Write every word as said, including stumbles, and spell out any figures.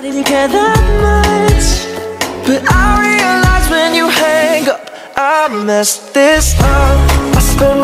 I didn't care that much, but I realized when you hang up, I messed this up. I spent